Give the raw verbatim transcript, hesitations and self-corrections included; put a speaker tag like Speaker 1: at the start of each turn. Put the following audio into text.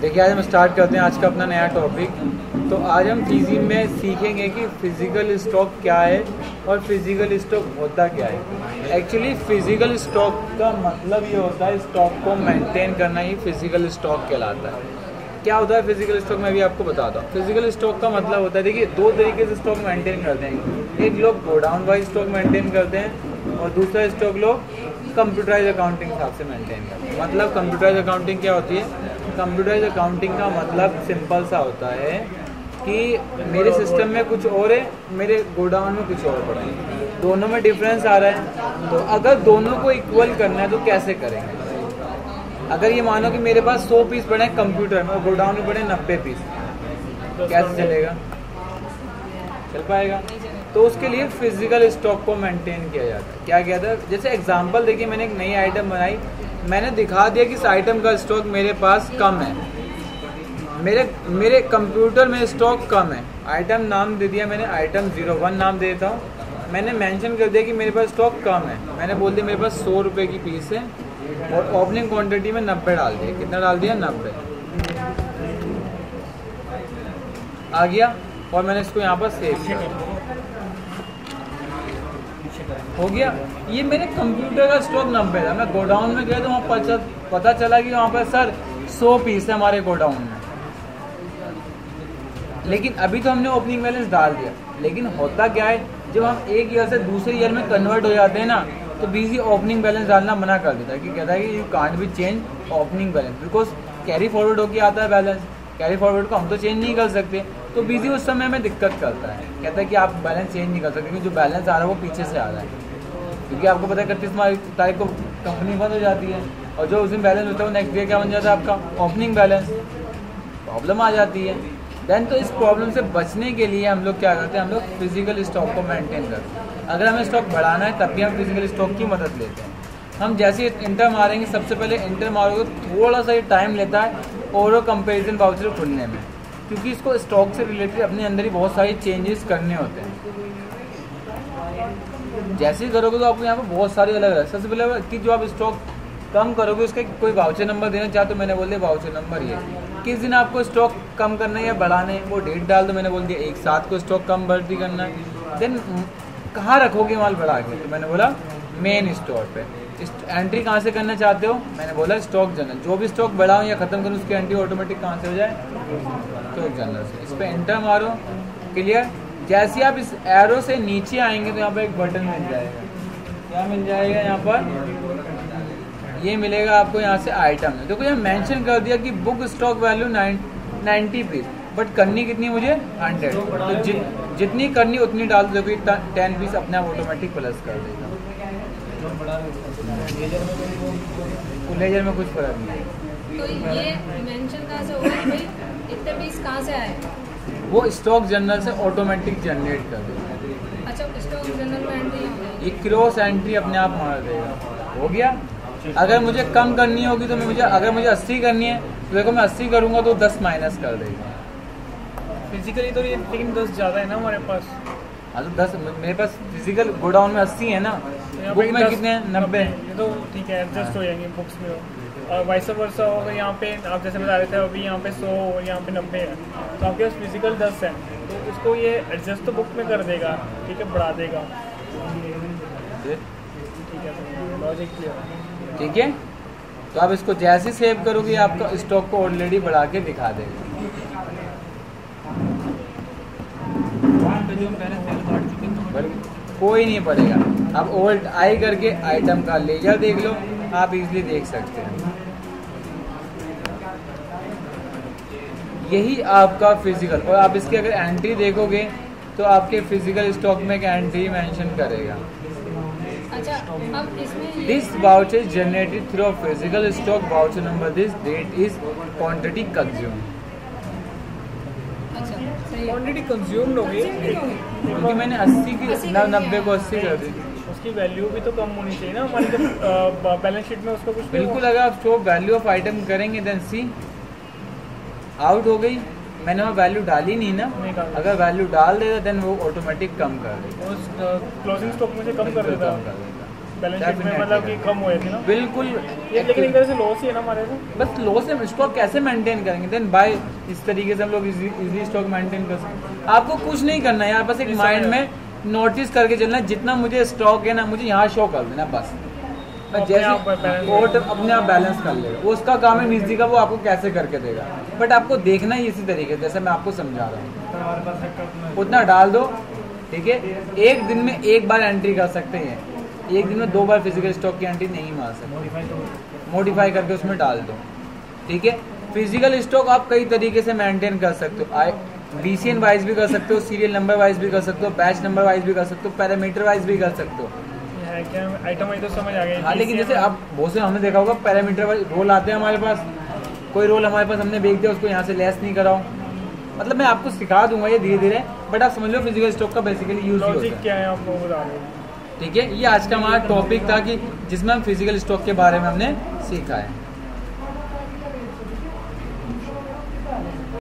Speaker 1: देखिए आज हम स्टार्ट करते हैं आज का अपना नया टॉपिक। तो आज हम फिजी में सीखेंगे कि फ़िज़िकल स्टॉक क्या है और फिज़िकल स्टॉक होता क्या है। एक्चुअली फ़िज़िकल स्टॉक का मतलब ये होता है स्टॉक को मेंटेन करना ही फ़िज़िकल स्टॉक कहलाता है। क्या होता है फ़िज़िकल स्टॉक, मैं भी आपको बताता हूँ। फ़िज़िकल स्टॉक का मतलब होता है, देखिए दो तरीके से स्टॉक मेंटेन करते हैं। एक लोग गोडाउन वाइज स्टॉक मेंटेन करते हैं और दूसरा स्टॉक लोग कंप्यूटराइज अकाउंटिंग के हिसाब से मेंटेन करते हैं। मतलब कंप्यूटराइज अकाउंटिंग क्या होती है? कंप्यूटराइज अकाउंटिंग का मतलब सिंपल सा होता है कि मेरे सिस्टम में कुछ और है, मेरे गोडाउन में कुछ और पड़ा है, दोनों में डिफरेंस आ रहा है। तो अगर दोनों को इक्वल करना है तो कैसे करेंगे? अगर ये मानो कि मेरे पास सौ पीस पड़े हैं कंप्यूटर में और गोडाउन में पड़े नब्बे पीस, कैसे चलेगा? चल पाएगा? तो उसके लिए फिजिकल स्टॉक को मेंटेन किया जाता है। क्या किया था? जैसे एग्जांपल देखिए, मैंने एक नई आइटम बनाई, मैंने दिखा दिया कि इस आइटम का स्टॉक मेरे पास कम है, मेरे मेरे कंप्यूटर में स्टॉक कम है। आइटम नाम दे दिया मैंने, आइटम जीरो वन नाम दे देता हूँ। मैंने मेंशन कर दिया कि मेरे पास स्टॉक कम है। मैंने बोल दिया मेरे पास सौ रुपये की पीस है और ओपनिंग क्वांटिटी में नब्बे डाल दिया। कितना डाल दिया? नब्बे आ गया। और मैंने इसको यहाँ पर सेव किया, हो गया। ये मेरे कंप्यूटर का स्टॉक नब्बे था। मैं गोडाउन में गया तो वहाँ पता पता चला कि वहाँ पर सर सौ पीस है हमारे गोडाउन में। लेकिन अभी तो हमने ओपनिंग बैलेंस डाल दिया। लेकिन होता क्या है, जब हम एक ईयर से दूसरे ईयर में कन्वर्ट हो जाते हैं ना, तो बीसी ओपनिंग बैलेंस डालना मना कर देता है कि कहता है कि you can't be change opening balance because carry forward होके आता है बैलेंस। कैरी फॉरवर्ड को हम तो चेंज नहीं कर सकते। तो बीसी उस समय में दिक्कत करता है, कहता है कि आप बैलेंस चेंज नहीं कर सकते क्योंकि जो बैलेंस आ रहा है वो पीछे से आ रहा है। क्योंकि आपको पता है इकतीस तारीख को कंपनी बंद हो जाती है और जो उस दिन बैलेंस होता है वो नेक्स्ट डे क्या बन जाता है आपका? Opening balance. प्रॉब्लम आ जाती है देन। तो इस प्रॉब्लम से बचने के लिए हम लोग क्या करते हैं, हम लोग फिजिकल स्टॉक को मेंटेन करते हैं। अगर हमें स्टॉक बढ़ाना है तब भी हम फिजिकल स्टॉक की मदद लेते हैं। हम जैसे इंटर मारेंगे, सबसे पहले इंटर मारोगे थोड़ा सा ही टाइम लेता है ओवरऑल कंपेरिजन वाउचर खुलने में, क्योंकि इसको स्टॉक से रिलेटेड अपने अंदर ही बहुत सारी चेंजेस करने होते हैं। जैसे ही करोगे तो आपको यहाँ पर बहुत सारे अलग अलग, सबसे पहले कि जो आप स्टॉक कम करोगे उसका कोई वाउचर नंबर देना चाहे तो मैंने बोल दिया वाउचर नंबर ये। किस दिन आपको स्टॉक कम करना है या बढ़ाना है वो डेट डाल दो। मैंने बोल दिया एक साथ को स्टॉक कम बढ़ती करना है। देन कहाँ रखोगे माल बढ़ा के? तो मैंने बोला मेन स्टोर पे। एंट्री कहाँ से करना चाहते हो? मैंने बोला स्टॉक जनरल। जो भी स्टॉक बढ़ाऊँ या ख़त्म करूँ उसकी एंट्री ऑटोमेटिक कहाँ से हो जाए? स्टॉक जनरल से। इस पर एंटर मारो, क्लियर। जैसे आप इस एरो से नीचे आएंगे तो यहाँ पर एक बटन मिल जाएगा। क्या मिल जाएगा यहाँ पर? ये मिलेगा आपको यहाँ से आइटम है। देखो यहाँ मेंशन कर दिया कि book stock value ninety piece, but करनी कितनी मुझे? हंड्रेड। तो जि, जितनी करनी उतनी डाल दो, टेन पीस अपने आप ऑटोमेटिक प्लस कर देगा। लेजर में कुछ फर्क नहीं।
Speaker 2: तो ये मेंशन कहाँ से होगा भाई? इतने पीस कहाँ से आए?
Speaker 1: वो स्टॉक जनरल से ऑटोमेटिक जनरेट कर देगा।
Speaker 2: अच्छा, स्टॉक जनरल में एंट्री होगी,
Speaker 1: ये क्रॉस एंट्री अपने आप मार देगा। हो गया। अगर मुझे कम करनी होगी तो मैं मुझे अगर मुझे अस्सी करनी है तो देखो मैं अस्सी करूँगा तो दस माइनस कर देगा।
Speaker 3: फिजिकली तो ये लेकिन दस ज़्यादा है ना हमारे पास।
Speaker 1: हाँ तो दस मेरे पास फिजिकल गोडाउन में अस्सी है ना,
Speaker 3: तो
Speaker 1: बुक में कितने हैं? नब्बे।
Speaker 3: ये तो ठीक है, एडजस्ट हो जाएंगे बुक्स में। और वाइस वर्सा होगा, यहाँ पे आप जैसे बता रहे थे अभी यहाँ पे सौ और यहाँ पे नब्बे है, तो आपके पास फिजिकल दस है तो उसको ये एडजस्ट तो बुक में कर देगा, ठीक है, बढ़ा देगा। ठीक है, लॉजिक क्लियर।
Speaker 1: ठीक है, तो आप इसको जैसे सेव करोगे आपका स्टॉक को ऑलरेडी बढ़ा के दिखा देगा। कोई नहीं पड़ेगा। आप ओल्ड आई करके आइटम का लेजर देख लो, आप इजीली देख सकते हैं। यही आपका फिजिकल। और आप इसकी अगर एंट्री देखोगे तो आपके फिजिकल स्टॉक में एक एंट्री मेंशन करेगा।
Speaker 2: अच्छा, अब इसमें
Speaker 1: this voucher is generated through physical stock voucher number, this date is quantity consume.
Speaker 2: अच्छा, सही है।
Speaker 3: क्वांटिटी कंज्यूम्ड होगी
Speaker 1: क्योंकि मैंने अस्सी की नब्बे को अस्सी कर दी।
Speaker 3: उसकी वैल्यू भी तो कम होनी चाहिए ना हमारी जब बैलेंस शीट में उसको कुछ।
Speaker 1: बिल्कुल, अगर आप स्टॉक वैल्यू ऑफ आइटम करेंगे देन सी आउट हो गई। मैंने वहाँ वैल्यू डाली नहीं ना, अगर वैल्यू डाल देता देन वो ऑटोमेटिक कम कर देगा,
Speaker 3: क्लोजिंग स्टॉक में से कम कर देता। बैलेंस शीट में
Speaker 1: Definitely.
Speaker 3: मतलब कि कम हुए थे ना,
Speaker 1: बिल्कुल।
Speaker 3: ये लेकिन एक तरह से लॉस ही है ना हमारे को।
Speaker 1: बस लो से स्टॉक कैसे मेंटेन करेंगे, देन बाय इस तरीके से हम लोग इजीली स्टॉक मेंटेन कर सकते हैं। आपको कुछ नहीं करना है यार, बस एक
Speaker 3: ये
Speaker 1: माइंड
Speaker 3: समझ
Speaker 1: में नोटिस करके चलना है, जितना मुझे स्टॉक है ना मुझे यहाँ शो कर देना बस। मैं
Speaker 3: अपने
Speaker 1: जैसे
Speaker 3: आप balance
Speaker 1: वो तो अपने आप बैलेंस कर लेगा, वो उसका काम है निजी का, वो आपको कैसे करके देगा। बट आपको देखना ही इसी तरीके से जैसे मैं आपको समझा रहा हूँ, उतना डाल दो, ठीक है। एक दिन में एक बार एंट्री कर सकते हैं, एक दिन में दो बार फिजिकल स्टॉक की एंट्री नहीं मार सकते। मॉडिफाई करके उसमें डाल दो, ठीक है। फिजिकल स्टॉक आप कई तरीके से मेंटेन कर सकते हो, आई बीसीएन वाइज भी कर सकते हो, सीरियल नंबर वाइज भी कर सकते हो, बैच नंबर वाइज भी कर सकते हो, पैरामीटर वाइज भी कर सकते हो।
Speaker 3: ये है क्या आइटम है तो समझ आ गया।
Speaker 1: हाँ, लेकिन जैसे आप बहुत से हमने देखा होगा पैरामीटर वाइज रोल आते हैं हमारे पास, कोई रोल हमारे पास हमने बेच दिया, उसको यहाँ से लेस नहीं कराओ। मतलब मैं आपको सिखा दूंगा ये धीरे धीरे, बट आप समझ लो फिजिकल स्टॉक का बेसिकली यूज
Speaker 3: लॉजिक क्या है आपको बता दो।
Speaker 1: ठीक है। ये आज का हमारा टॉपिक था कि जिसमें हम फिजिकल स्टॉक के बारे में हमने सीखा है।